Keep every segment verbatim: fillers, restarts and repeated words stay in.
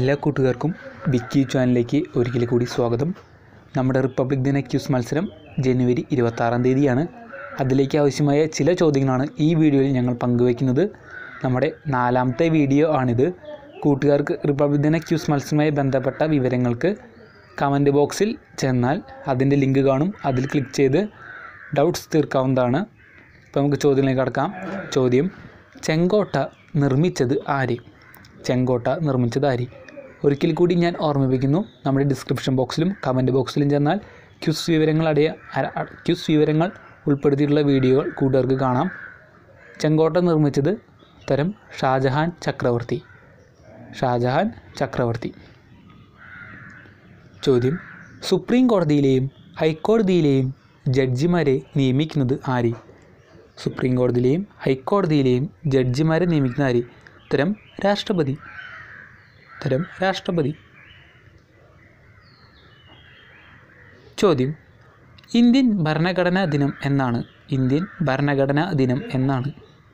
എല്ലാ കൂട്ടുകാർക്കും വിക്കി ചാനലിലേക്ക് ഒരിക്കൽ കൂടി സ്വാഗതം. നമ്മുടെ റിപ്പബ്ലിക് ദിന ക്യൂസ് മത്സരം ജനുവരി ഇരുപത്താറാം തീയതിയാണ്. അതിലേക്ക് ആവശ്യമായ ചില ചോദ്യങ്ങളാണ് ഈ വീഡിയോയിൽ ഞങ്ങൾ പങ്കുവയ്ക്കുന്നത്. നമ്മുടെ നാലാമത്തെ വീഡിയോ ആണിത്. കൂട്ടുകാർക്ക് റിപ്പബ്ലിക് ദിന ക്യൂസ് മത്സരവുമായി ബന്ധപ്പെട്ട വിവരങ്ങൾക്ക് കമൻറ്റ് ബോക്സിൽ ചെന്നാൽ അതിൻ്റെ ലിങ്ക് കാണും. അതിൽ ക്ലിക്ക് ചെയ്ത് ഡൗട്ട്സ് തീർക്കാവുന്നതാണ്. ഇപ്പോൾ നമുക്ക് ചോദ്യങ്ങളിലേക്ക് കടക്കാം. ചോദ്യം: ചെങ്കോട്ട നിർമ്മിച്ചത് ആര്? ചെങ്കോട്ട നിർമ്മിച്ചത് ആര്? ഒരിക്കൽ കൂടി ഞാൻ ഓർമ്മിപ്പിക്കുന്നു, നമ്മുടെ ഡിസ്ക്രിപ്ഷൻ ബോക്സിലും കമൻറ്റ് ബോക്സിലും ചെന്നാൽ ക്യൂസ് വിവരങ്ങൾ അടയ ക്യൂസ് വിവരങ്ങൾ ഉൾപ്പെടുത്തിയിട്ടുള്ള വീഡിയോകൾ കൂട്ടുകാർക്ക് കാണാം. ചെങ്കോട്ട നിർമ്മിച്ചത് ഉത്തരം ഷാജഹാൻ ചക്രവർത്തി. ഷാജഹാൻ ചക്രവർത്തി. ചോദ്യം: സുപ്രീം കോടതിയിലെയും ഹൈക്കോടതിയിലെയും ജഡ്ജിമാരെ നിയമിക്കുന്നത് ആര്? സുപ്രീം കോടതിയിലെയും ഹൈക്കോടതിയിലെയും ജഡ്ജിമാരെ നിയമിക്കുന്ന ആര്? ഉത്തരം രാഷ്ട്രപതി. ഉത്തരം രാഷ്ട്രപതി. ചോദ്യം: ഇന്ത്യൻ ഭരണഘടനാ ദിനം എന്നാണ്? ഇന്ത്യൻ ഭരണഘടനാ ദിനം എന്നാണ്?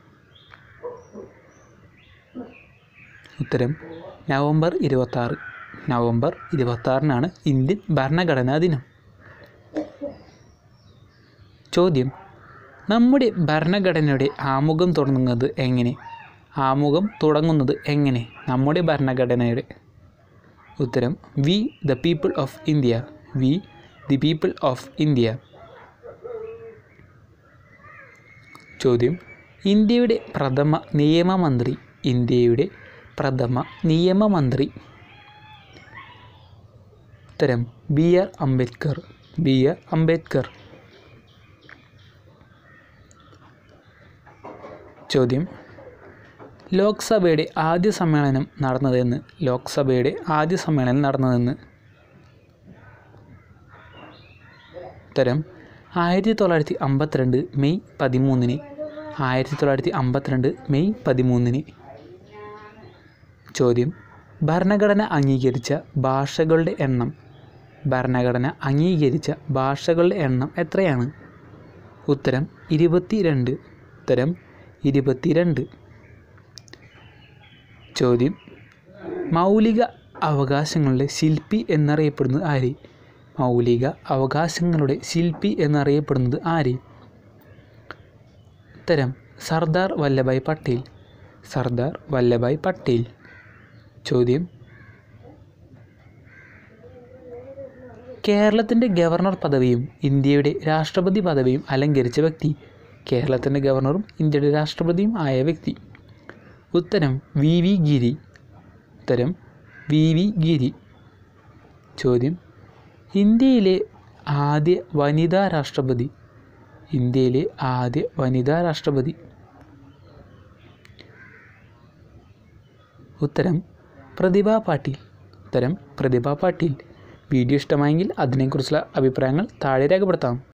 ഉത്തരം നവംബർ ഇരുപത്താറ്. നവംബർ ഇരുപത്താറിനാണ് ഇന്ത്യൻ ഭരണഘടനാ ദിനം. ചോദ്യം: നമ്മുടെ ഭരണഘടനയുടെ ആമുഖം തുടങ്ങുന്നത് എങ്ങനെ? ആമുഖം തുടങ്ങുന്നത് എങ്ങനെ നമ്മുടെ ഭരണഘടനയുടെ? ഉത്തരം we the people of India. We the people of India. ചോദ്യം: ഇന്ത്യയുടെ പ്രഥമ നിയമമന്ത്രി. ഇന്ത്യയുടെ പ്രഥമ നിയമമന്ത്രി. ഉത്തരം B R Ambedkar. B R Ambedkar. ചോദ്യം: ലോക്സഭയുടെ ആദ്യ സമ്മേളനം നടന്നതെന്ന്? ലോക്സഭയുടെ ആദ്യ സമ്മേളനം നടന്നതെന്ന്? ഉത്തരം ആയിരത്തി തൊള്ളായിരത്തി അമ്പത്തിരണ്ട് മെയ് പതിമൂന്നിന്. ആയിരത്തി തൊള്ളായിരത്തി അമ്പത്തിരണ്ട് മെയ് പതിമൂന്നിന്. ചോദ്യം: ഭരണഘടന അംഗീകരിച്ച ഭാഷകളുടെ എണ്ണം. ഭരണഘടന അംഗീകരിച്ച ഭാഷകളുടെ എണ്ണം എത്രയാണ്? ഉത്തരം ഇരുപത്തി രണ്ട്. ഉത്തരം ഇരുപത്തിരണ്ട്. ചോദ്യം: മൗലിക അവകാശങ്ങളുടെ ശില്പി എന്നറിയപ്പെടുന്നത് ആര്? മൗലിക അവകാശങ്ങളുടെ ശില്പി എന്നറിയപ്പെടുന്നത് ആര്? ഉത്തരം സർദാർ വല്ലഭായ് പട്ടേൽ. സർദാർ വല്ലഭായ് പട്ടേൽ. ചോദ്യം: കേരളത്തിൻ്റെ ഗവർണർ പദവിയും ഇന്ത്യയുടെ രാഷ്ട്രപതി പദവിയും അലങ്കരിച്ച വ്യക്തി. കേരളത്തിൻ്റെ ഗവർണറും ഇന്ത്യയുടെ രാഷ്ട്രപതിയും ആയ വ്യക്തി. ഉത്തരം വി വി ഗിരി. ഉത്തരം വി വി ഗിരി. ചോദ്യം: ഇന്ത്യയിലെ ആദ്യ വനിതാ രാഷ്ട്രപതി. ഇന്ത്യയിലെ ആദ്യ വനിതാ രാഷ്ട്രപതി. ഉത്തരം പ്രതിഭ പാട്ടീൽ. ഉത്തരം പ്രതിഭ പാട്ടീൽ. വീഡിയോ ഇഷ്ടമായെങ്കിൽ അതിനെക്കുറിച്ചുള്ള അഭിപ്രായങ്ങൾ താഴെ രേഖപ്പെടുത്താം.